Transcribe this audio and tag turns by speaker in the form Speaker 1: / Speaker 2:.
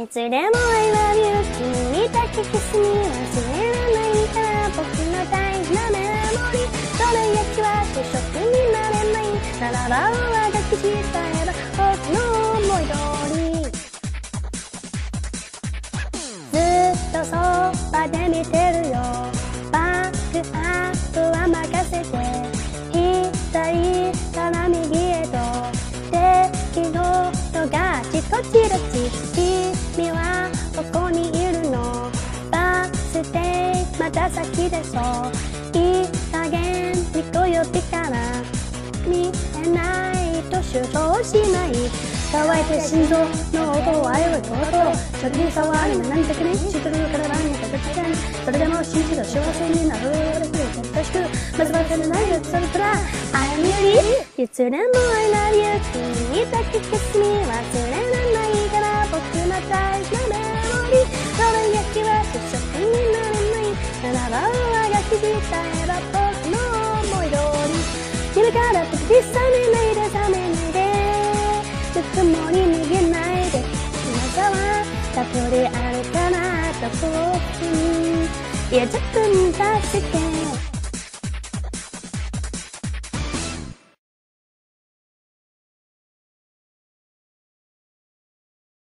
Speaker 1: いつでも I love you 君にだけキスに忘れられないから僕の大事なメモリーどれ焼きは主食になれないならば上書きしたえば僕の思い通りずっとそばで見てるよバックアップは任せて左から右へと敵の人がちこちどち君はここにいるのバス停また先でそういい加減にこよびから見えないと主張しない乾いて心臓の音を愛をとうとうそれに触るのなんてくね知ってるから何もかけてないそれでも信じた幸せになるより優しくまずは手のないやつそれから I am you いつでも I love you 君にだけキスに忘れられないから僕の大事なメモリーどれ焼きは主食になれないならば上書きしたえば僕の思い通り夢から時々覚めないで覚めないでぬくもり逃げないで今さはたとりあるかなと遠くにいや10分経って